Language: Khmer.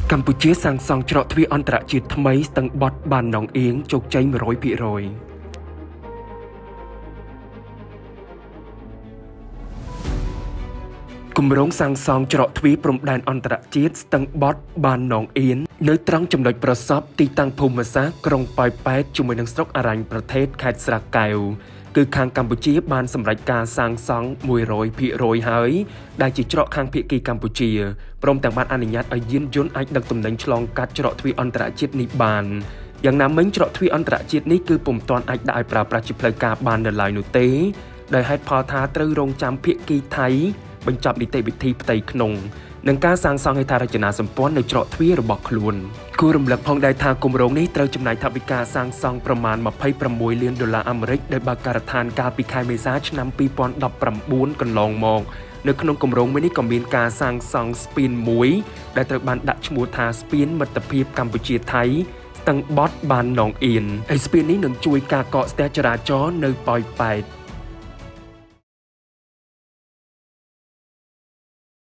កម្ពុជាសាងសង់ច្រកទ្វារអន្តរជាតិថ្មីស្ទឹងបត់បាននងអៀងជោគជ័យ 100% គម្រោងសាងសង់ច្រកទ្វារព្រំដែនអន្តរជាតិស្ទឹងបត់បាននងអៀងនៅត្រង់ចំណុចប្រសពទីតាំងភូមិសាស្ត្រក្រុងប៉ោយប៉ែតជាមួយនឹងស្រុកអរញ្ញប្រទេសខេត្តស្រះកែវគឺខាងកម្ពុជាបានសម្រេចការសាងសង់ 100% ហើយដែលជាច្រកខាងភាគីកម្ពុជាព្រមទាំងបានអនុញ្ញាតឲ្យយានយន្តអាចដឹកទំនិញឆ្លងកាត់ច្រកទ្វារអន្តរជាតិនេះបានយ៉ាងណាមិញច្រកទ្វារអន្តរជាតិនេះគឺពុំទាន់អាចដាក់ឲ្យប្រើប្រាស់ជាផ្លូវការបាននៅឡើយនោះទេដោយហេតុផលថាត្រូវរងចាំភាគីថៃបញ្ចប់នីតិវិធីផ្ទៃក្នុងនឹងការសាងសង់ហេដ្ឋារចនាសម្ព័ន្ធនៅច្រកទ្វាររបស់ខ្លួនគួររំលឹកផងដែរថាគម្រោងនេះត្រូវចំណាយថវិកាសាងសង់ប្រមាណ$26 លានអាមេរិកដោយបើកការដ្ឋានកាលពីខែមេសាឆ្នាំ 2019 កន្លងមកនៅក្នុងគម្រោងមួយនេះក៏មានការសាងសង់ស្ពានមួយដែលត្រូវបានដាក់ឈ្មោះថាស្ពានមិត្តភាពកម្ពុជាថៃស្ទឹងបត់បាននងអៀនហើយស្ពាននេះនឹងជួយការកកស្ទះចរាចរណ៍នៅប៉ោយប៉ែត